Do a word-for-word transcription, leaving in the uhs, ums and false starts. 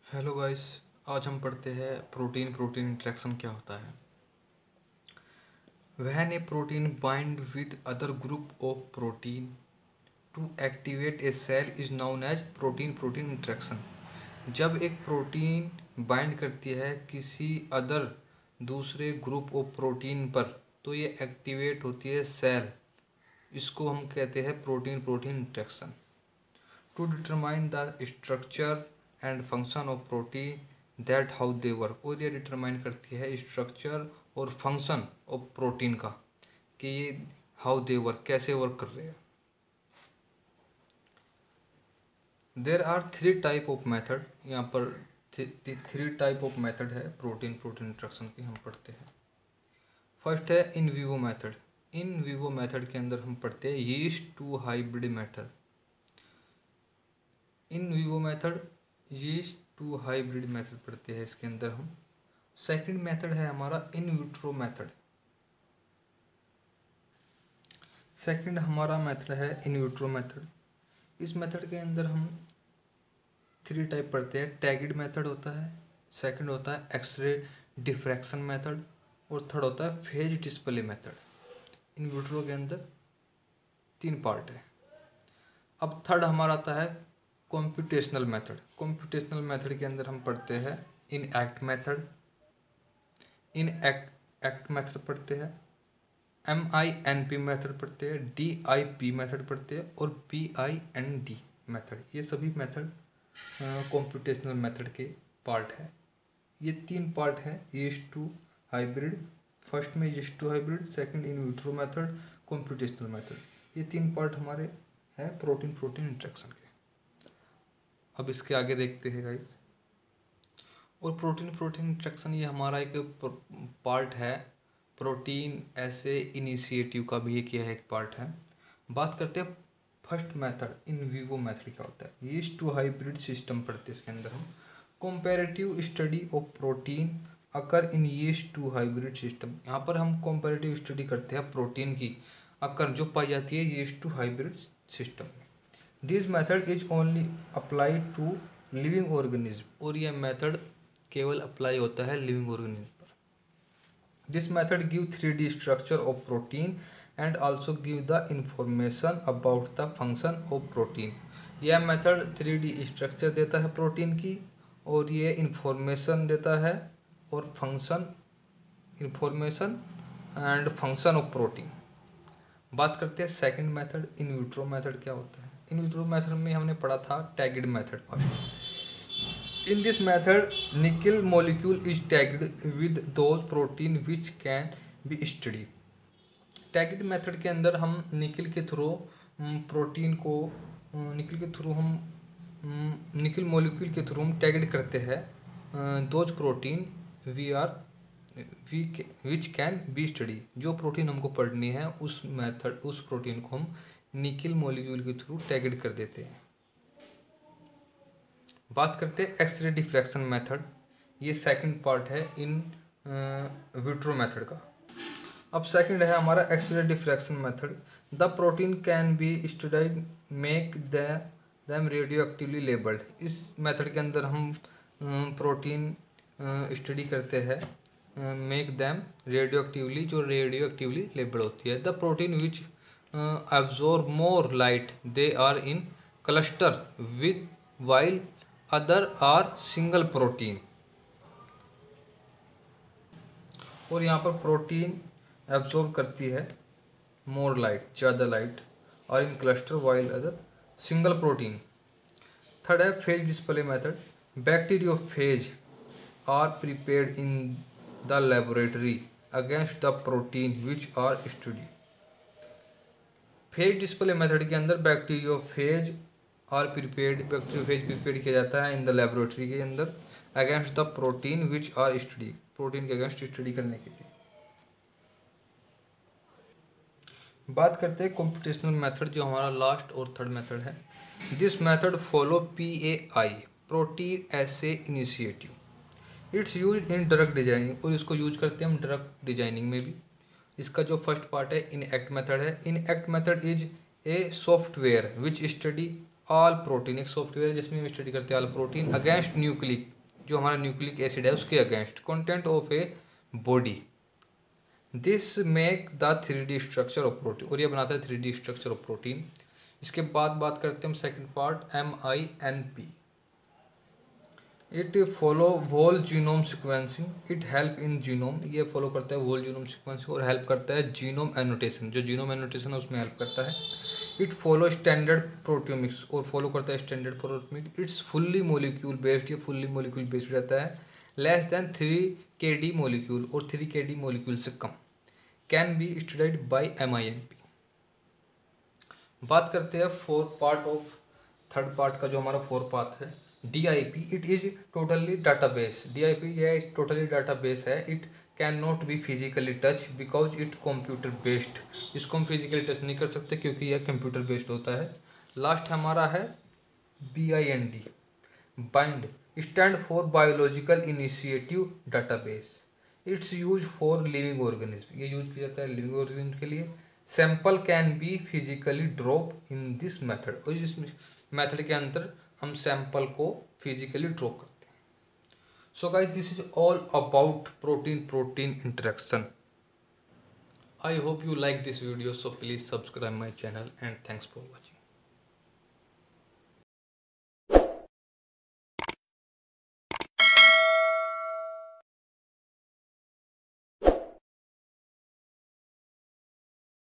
Hello guys. आज हम पढ़ते हैं प्रोटीन प्रोटीन इंटरेक्शन क्या होता है। When a protein bind with other group of protein to activate a cell is known as protein protein interaction. जब एक प्रोटीन बाइंड करती है किसी अदर दूसरे ग्रुप ऑफ प्रोटीन पर तो ये एक्टिवेट होती है सेल। इसको हम कहते हैं protein protein interaction. To determine the structure and function of protein that how they work, और ये डिटरमाइन करती है स्ट्रक्चर और फंक्शन ऑफ प्रोटीन का कि ये हाउ दे वर्क, कैसे वर्क कर रहे हैं। There are three type of method, यहाँ पर थ्री टाइप ऑफ मेथड है प्रोटीन प्रोटीन इंटरेक्शन की हम पढ़ते हैं। फर्स्ट है in vivo method. In vivo method के अंदर हम पढ़ते हैं yeast two hybrid method. In vivo method yeast two hybrid method पढ़ते हैं इसके अंदर हम। सेकंड मेथड है हमारा इन विट्रो मेथड। सेकंड हमारा मेथड है इन विट्रो मेथड। इस मेथड के अंदर हम थ्री टाइप पढ़ते हैं। टैगिड मेथड होता है, सेकंड होता है एक्सरे डिफ्रैक्शन मेथड, और थर्ड होता है phage display method. In vitro के अंदर तीन पार्ट है। अब थर्ड हमारा आता है कंप्यूटेशनल मेथड। कंप्यूटेशनल मेथड के अंदर हम पढ़ते हैं in act method, in act act method पढ़ते हैं, M I N P method पढ़ते हैं, डी आई पी मेथड पढ़ते हैं, और P I N D method. ये सभी मेथड कंप्यूटेशनल मेथड के पार्ट है। ये तीन पार्ट है यीस्ट टू हाइब्रिड। फर्स्ट में yeast two hybrid, second in vitro method, computational method. ये तीन पार्ट हमारे हैं प्रोटीन प्रोटीन इंटरेक्शन के। अब इसके आगे देखते हैं गाइस। और प्रोटीन प्रोटीन इंटरेक्शन ये हमारा एक पार्ट है। प्रोटीन ऐसे इनिशिएटिव का भी एक यह एक पार्ट है। बात करते हैं first method in vivo method क्या होता है। यीस्ट टू हाइब्रिड सिस्टम पढ़ते हैं इसके अंदर हम। Comparative study of protein occur in yeast two hybrid system. यहाँ पर हम कंपैरेटिव स्टडी करते हैं प्रोटीन की अकर जो पाई जाती है यीस्ट टू हाइब्रिड सिस्टम में। This method is only applied to living organism, और यह मेथड केवल अप्लाई होता है लिविंग ऑर्गेनिज्म पर। This method give three D structure of protein and also give the information about the function of protein. यह method three D structure देता है protein की, और ये इंफॉर्मेशन देता है और function information and function of protein. बात करते हैं second method in vitro method क्या होता है। इन विट्रो मेथड में हमने पढ़ा था tagged method first. In this method nickel molecule is tagged with those protein which can be study. Tagged method के अंदर हम निकल के थ्रू प्रोटीन को निकल के थ्रू हम निकल मॉलिक्यूल के थ्रू हम टैग्ड करते हैं those protein we are we which can be study. जो प्रोटीन हमको पढ़नी है उस मेथड उस प्रोटीन को हम निकल मॉलिक्यूल के थ्रू टैग्ड कर देते हैं। बात करते हैं एक्सरे डिफ्रैक्शन मेथड। ये सेकंड पार्ट है इन विट्रो मेथड का। अब सेकंड है हमारा x ray diffraction method. The protein can be studied make the them radioactively labelled. इस मेथड के अंदर हम प्रोटीन स्टडी करते हैं मेक दैम रेडियो एक्टिवली, जो रेडियो एक्टिवली लेबल होती है। The protein which absorb more light they are in cluster with while other are single protein। और यहाँ पर प्रोटीन एब्जॉर्ब करती है मोर लाइट, ज़्यादा लाइट, और in cluster while other single protein. Third है phage display method. Bacteriophage are prepared in the laboratory against the protein which are study. Phage display method के अंदर bacteriophage are prepared bacteriophage prepare किया जाता है in the laboratory के अंदर against the protein which are study, protein के against study करने के लिए। बात करते हैं कंप्यूटेशनल मेथड जो हमारा लास्ट और थर्ड मेथड है। This method follow P A I protein assay initiative. Its use in drug designing, और इसको यूज करते हैं हम ड्रग डिजाइनिंग में भी। इसका जो फर्स्ट पार्ट है इन एक्ट मेथड है। In act method is a software which study all protein. एक सॉफ्टवेयर जिसमें हम स्टडी करते हैं ऑल प्रोटीन अगेंस्ट न्यूक्लिक जो हमारा न्यूक्लिक एसिड है उसके against content of a body, this make the three D structure of protein, और ये बनाता है three D structure of protein. इसके बाद बात करते हैं हम second part M I N P. It follow whole genome sequencing, it help in genome, ये फॉलो करता है होल जीनोम सिक्वेंसिंग और हेल्प करता है जीनोम एनोटेशन, जो जीनोम एनोटेशन है उसमें हेल्प करता है। इट फॉलो स्टैंडर्ड प्रोटियोमिक्स, और फॉलो करता है standard proteomics. It's fully molecule based, ये फुल्ली मोलिक्यूल बेस्ड रहता है। Less than three K D molecule, और थ्री के डी मोलिक्यूल से कम। Can be studied by M I N P. बात करते हैं four part of third part का, जो हमारा फोर पार्ट है D I P. It is totally database, D I P यह एक टोटली डाटाबेस है। It can not be physically touch because it computer based, इसको हम फिजिकली टच नहीं कर सकते क्योंकि यह कंप्यूटर बेस्ड होता है। लास्ट हमारा है B I N D, bind, stand for biological initiative database. It's use for living organism, ये यूज किया जाता है लिविंग ऑर्गेनिज्म के लिए। Sample can be physically drop in this method, और इस मेथड के अंदर हम सैंपल को फिजिकली ड्रॉ करते हैं। So guys this is all about protein protein interaction. I hope you like this video, so please subscribe my channel and thanks for watching.